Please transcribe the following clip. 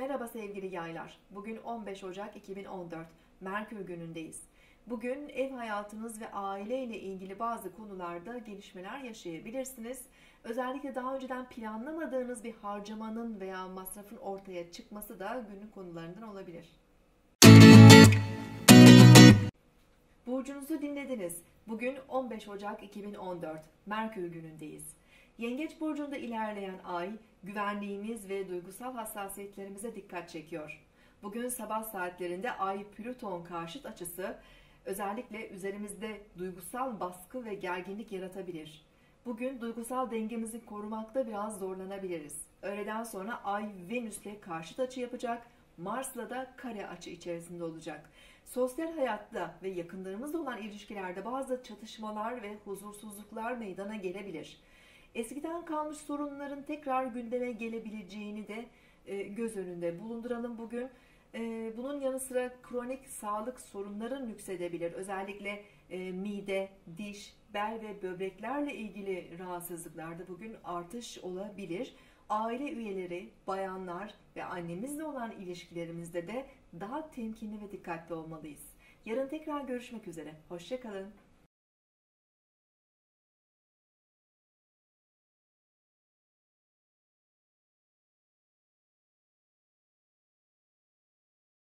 Merhaba sevgili yaylar. Bugün 15 Ocak 2014. Merkür günündeyiz. Bugün ev hayatınız ve aile ile ilgili bazı konularda gelişmeler yaşayabilirsiniz. Özellikle daha önceden planlamadığınız bir harcamanın veya masrafın ortaya çıkması da günün konularından olabilir. Burcunuzu dinlediniz. Bugün 15 Ocak 2014. Merkür günündeyiz. Yengeç burcunda ilerleyen ay, güvenliğimiz ve duygusal hassasiyetlerimize dikkat çekiyor. Bugün sabah saatlerinde ay Plüton karşıt açısı özellikle üzerimizde duygusal baskı ve gerginlik yaratabilir. Bugün duygusal dengemizi korumakta biraz zorlanabiliriz. Öğleden sonra ay Venüs'le karşıt açı yapacak, Mars'la da kare açı içerisinde olacak. Sosyal hayatta ve yakınlarımızla olan ilişkilerde bazı çatışmalar ve huzursuzluklar meydana gelebilir. Eskiden kalmış sorunların tekrar gündeme gelebileceğini de göz önünde bulunduralım bugün. Bunun yanı sıra kronik sağlık sorunları nüksedebilir. Özellikle mide, diş, bel ve böbreklerle ilgili rahatsızlıklarda bugün artış olabilir. Aile üyeleri, bayanlar ve annemizle olan ilişkilerimizde de daha temkinli ve dikkatli olmalıyız. Yarın tekrar görüşmek üzere. Hoşça kalın.